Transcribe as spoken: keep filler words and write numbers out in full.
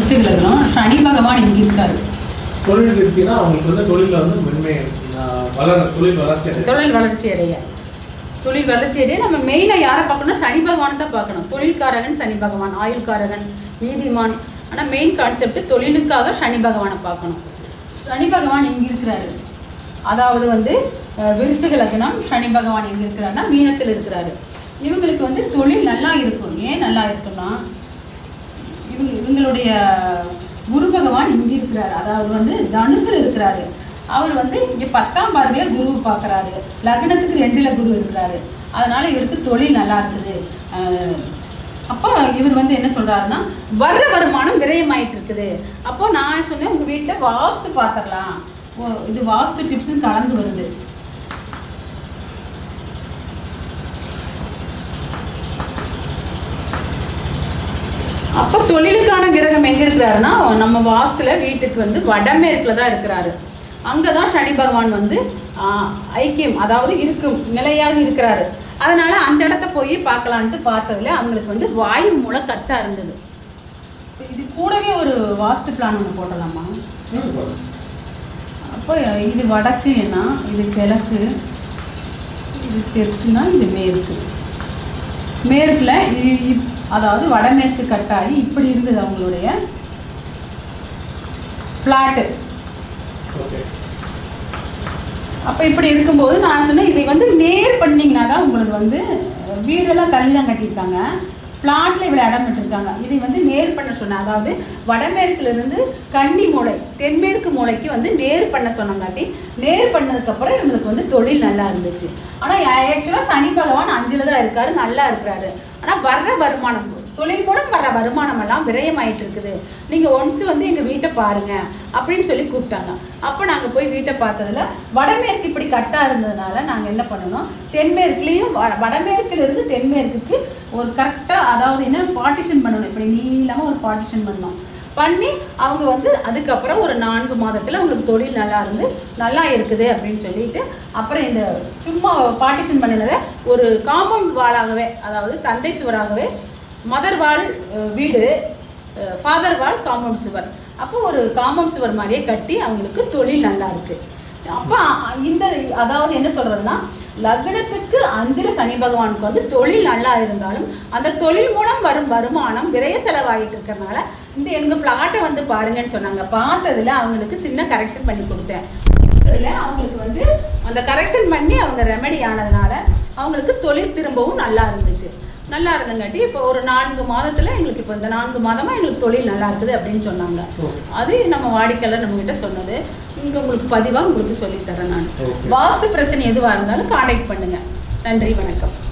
விருச்சிக லக்னம், சனி பகவான் இங்கே இருக்காரு. தொழில் இருக்குன்னா அவங்களுக்கு வந்து தொழிலில் வந்து மென்மை வளர தொழில் வளர்ச்சி அடைய தொழில் வளர்ச்சி அடைய தொழில் வளர்ச்சி அடைய நம்ம மெயினாக யாரை பார்க்கணும்? சனி பகவானை தான் பார்க்கணும். தொழில்காரகன் சனி பகவான், ஆயுள்காரகன், நீதிமான். ஆனால் மெயின் கான்செப்ட் தொழிலுக்காக சனி பகவானை பார்க்கணும். சனி பகவான் இங்கே இருக்கிறாரு, அதாவது வந்து விருச்சிக லக்னம், சனி பகவான் எங்கே இருக்கிறாருன்னா மீனத்தில் இருக்கிறாரு. இவங்களுக்கு வந்து தொழில் நல்லா இருக்கும். ஏன் நல்லா இருக்குன்னா இவங்க இவங்களுடைய குரு பகவான் இங்கே இருக்கிறாரு, அதாவது வந்து தனுசில் இருக்கிறாரு. அவர் வந்து இங்கே பத்தாம் பார்வையாக குரு பார்க்குறாரு. லக்னத்துக்கு ரெண்டில் குரு இருக்கிறாரு. அதனால் இவருக்கு தொழில் நல்லா இருக்குது. அப்போ இவர் வந்து என்ன சொல்கிறாருன்னா வர்ற வருமானம் விரயமாயிட்டு இருக்குது. அப்போ நான் சொன்னேன் உங்கள் வீட்டில் வாஸ்து பார்த்துடலாம், இது வாஸ்து டிப்ஸும் கலந்து வருது. அப்போ தொழிலுக்கான கிரகம் எங்கே இருக்கிறாருன்னா நம்ம வாஸ்துல வீட்டுக்கு வந்து வடமேற்கில் தான் இருக்கிறாரு. அங்கே தான் சனி பகவான் வந்து ஐக்கியம், அதாவது இருக்கும் நிலையாக இருக்கிறாரு. அதனால அந்த இடத்த போய் பார்க்கலான்ட்டு பார்த்ததுல அவங்களுக்கு வந்து வாயு மூலம் கட்டாக இருந்தது. இது கூடவே ஒரு வாஸ்து பிளான் ஒன்று போட்டலாமா? அப்போ இது வடக்குன்னா இது கிழக்கு, இது தெற்குனா இது மேற்கு. மேற்கில் அதாவது வடமேற்கு கட்டாயி இப்படி இருந்தது அவங்களுடைய பிளாட்டு. அப்போ இப்படி இருக்கும்போது நான் சொன்னேன் இதை வந்து நேர் பண்ணிங்கன்னா தான் உங்களுக்கு வந்து வீடெல்லாம் தள்ளி தான் கட்டியிருக்காங்க, பிளாட்ல இவ்வளோ இடம் விட்டுருக்காங்க. இதை வந்து நேர் பண்ண சொன்னேன். அதாவது வடமேற்குலேருந்து கன்னி மூளை தென்மேற்கு மூளைக்கு வந்து நேர் பண்ண சொன்னங்காட்டி நேர் பண்ணதுக்கப்புறம் இவங்களுக்கு வந்து தொழில் நல்லா இருந்துச்சு. ஆனால் ஆக்சுவலாக சனி பகவான் அஞ்சில் தான் இருக்காரு, நல்லா இருக்கிறாரு. ஆனால் வர்ற வருமானம் தொழில் மூலம் வர்ற வருமானம் எல்லாம் விரயமாயிட்டு இருக்குது. நீங்கள் ஒன்ஸ் வந்து எங்கள் வீட்டை பாருங்க அப்படின்னு சொல்லி கூப்பிட்டாங்க. அப்போ நாங்கள் போய் வீட்டை பார்த்ததுல வடமேற்கு இப்படி கட்டாக இருந்ததுனால நாங்கள் என்ன பண்ணணும், தென்மேற்குலேயும் வடமேற்குலேருந்து தென்மேற்குக்கு ஒரு கரெக்டாக அதாவது என்ன பார்ட்டிஷன் பண்ணணும். இப்படி நீளமாக ஒரு பார்ட்டிஷன் பண்ணணும். பண்ணி அவங்க வந்து அதுக்கப்புறம் ஒரு நான்கு மாதத்தில் அவங்களுக்கு தொழில் நல்லா இருந்து நல்லா இருக்குது அப்படின்னு சொல்லிட்டு அப்புறம் இந்த சும்மா பார்ட்டிஷன் பண்ணினதை ஒரு காம்பவுண்ட் வாலாகவே, அதாவது தந்தை சுவராகவே, மதர் வால் வீடு, ஃபாதர் வால் காம்பவுண்ட் சுவர், அப்போ ஒரு காம்பவுண்ட் சுவர் மாதிரியே கட்டி அவங்களுக்கு தொழில் நல்லா இருக்குது. அப்போ இந்த அதாவது என்ன சொல்கிறதுனா லக்னத்துக்கு அஞ்சில் சனி பகவானுக்கு வந்து தொழில் நல்லா இருந்தாலும் அந்த தொழில் மூலம் வரும் வருமானம் விரைய செலவாகிட்டு இருக்கிறதுனால இந்த எங்கள் ஃப்ளாட்டை வந்து பாருங்கன்னு சொன்னாங்க. பார்த்ததில் அவங்களுக்கு சின்ன கரெக்ஷன் பண்ணி கொடுத்தேன். இதில் அவங்களுக்கு வந்து அந்த கரெக்ஷன் பண்ணி அவங்க ரெமெடி ஆனதுனால அவங்களுக்கு தொழில் திரும்பவும் நல்லா இருந்துச்சு. நல்லா இருந்தங்காட்டி இப்போ ஒரு நான்கு மாதத்தில் எங்களுக்கு இப்போ இந்த நான்கு மாதமாக எங்களுக்கு தொழில் நல்லா இருக்குது அப்படின்னு சொன்னாங்க. அது நம்ம வாடிக்கையாளர் நம்மகிட்ட சொன்னது. இங்கே உங்களுக்கு பதிவாக உங்களுக்கு சொல்லித்தரேன் நான். வாஸ்து பிரச்சனை எதுவாக இருந்தாலும் கான்டாக்ட் பண்ணுங்கள். நன்றி, வணக்கம்.